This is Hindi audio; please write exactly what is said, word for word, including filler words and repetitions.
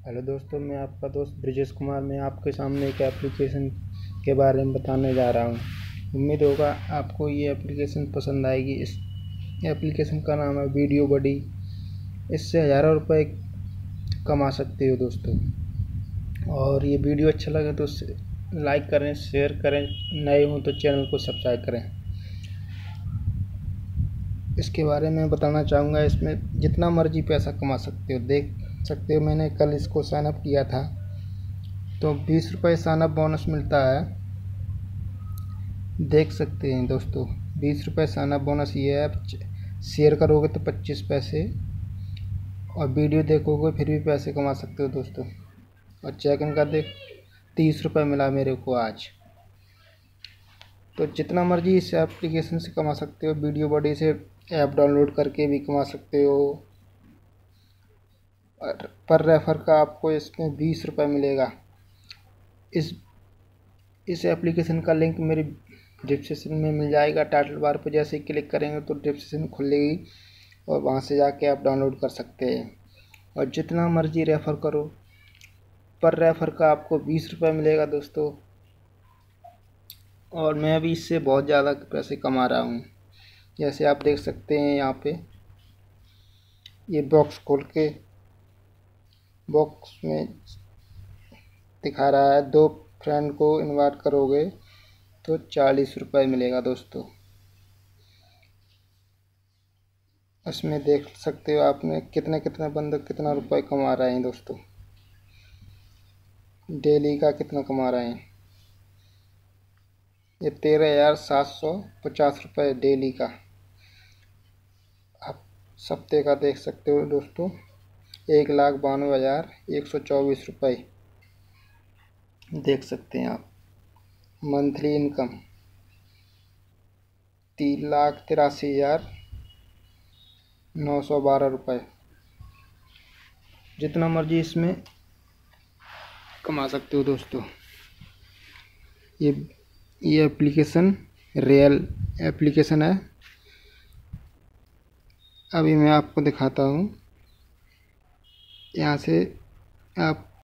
हेलो दोस्तों, मैं आपका दोस्त ब्रिजेश कुमार। मैं आपके सामने एक एप्लीकेशन के बारे में बताने जा रहा हूँ। उम्मीद होगा आपको ये एप्लीकेशन पसंद आएगी। इस एप्लीकेशन का नाम है वीडियो बडी। इससे हज़ारों रुपए कमा सकते हो दोस्तों। और ये वीडियो अच्छा लगे तो लाइक करें, शेयर करें, नए हों तो चैनल को सब्सक्राइब करें। इसके बारे में बताना चाहूँगा, इसमें जितना मर्जी पैसा कमा सकते हो। देख सकते हो, मैंने कल इसको साइन अप किया था तो बीस रुपये साइन अप बोनस मिलता है। देख सकते हैं दोस्तों, बीस रुपये साइन अप बोनस ये है। शेयर करोगे तो पच्चीस पैसे, और वीडियो देखोगे फिर भी पैसे कमा सकते हो दोस्तों। और चेक इन का देख, तीस रुपये मिला मेरे को आज। तो जितना मर्जी इस एप्लीकेशन से कमा सकते हो। वीडियो बॉडी से ऐप डाउनलोड करके भी कमा सकते हो। पर रेफर का आपको इसमें बीस रुपये मिलेगा। इस इस एप्लीकेशन का लिंक मेरी डिस्क्रिप्शन में मिल जाएगा। टाइटल बार पर जैसे ही क्लिक करेंगे तो डिस्क्रिप्शन खुलेगी और वहाँ से जाके आप डाउनलोड कर सकते हैं। और जितना मर्जी रेफ़र करो, पर रेफ़र का आपको बीस रुपये मिलेगा दोस्तों। और मैं भी इससे बहुत ज़्यादा पैसे कमा रहा हूँ। जैसे आप देख सकते हैं, यहाँ पे ये बॉक्स खोल के बॉक्स में दिखा रहा है, दो फ्रेंड को इनवाइट करोगे तो चालीस रुपये मिलेगा दोस्तों। इसमें देख सकते हो आपने कितने कितने बंदे कितना रुपए कमा रहे हैं दोस्तों। डेली का कितना कमा रहे हैं, ये तेरह हज़ार सात सौ पचास रुपये डेली का। आप सप्ते का देख सकते हो दोस्तों, एक लाख बानवे हज़ार एक सौ चौबीस रुपये देख सकते हैं आप। मंथली इनकम तीन लाख तिरासी हज़ार नौ सौ बारह रुपये। जितना मर्जी इसमें कमा सकते हो दोस्तों। ये ये एप्लीकेशन रियल एप्लीकेशन है। अभी मैं आपको दिखाता हूँ। यहाँ से आप